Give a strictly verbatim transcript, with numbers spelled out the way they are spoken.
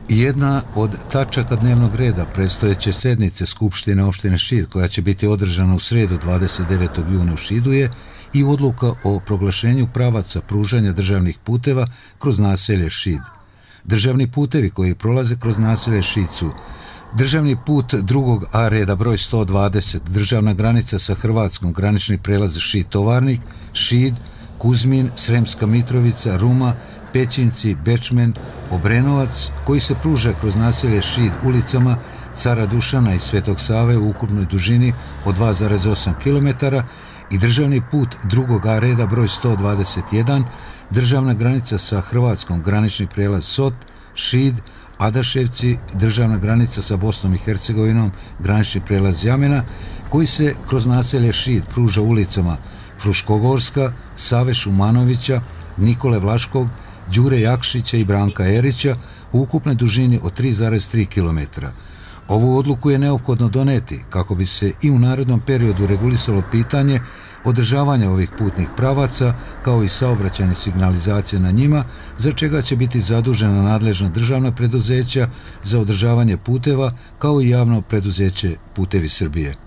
Jedna od tačaka dnevnog reda predstojeće sednice Skupštine opštine Šid, koja će biti održana u sredu dvadeset devetog juna u Šidu, je i odluka o proglašenju pravaca pružanja državnih puteva kroz naselje Šid. Državni putevi koji prolaze kroz naselje Šid su državni put drugog A reda broj sto dvadeset, državna granica sa Hrvatskom, granični prelaz Šid Tovarnik, Šid, Kuzmin, Sremska Mitrovica, Ruma, Pećinci, Bečmen, Obrenovac, koji se pruža kroz naselje Šid ulicama Cara Dušana i Svetog Save u ukupnoj dužini od dva zarez osam kilometara, i državni put drugog A reda broj sto dvadeset jedan, državna granica sa Hrvatskom, granični prelaz Sot, Šid, Adaševci, državna granica sa Bosnom i Hercegovinom, granični prelaz Jamena, koji se kroz naselje Šid pruža ulicama Fruškogorska, Save Šumanovića, Nikole Vlaškog, Đure Jakšića i Branka Erića u ukupnoj dužini od tri zarez tri kilometra. Ovu odluku je neophodno doneti kako bi se i u narednom periodu regulisalo pitanje održavanja ovih putnih pravaca, kao i saobraćajne signalizacije na njima, za čega će biti zadužena nadležna državna preduzeća za održavanje puteva, kao i javno preduzeće Putevi Srbije.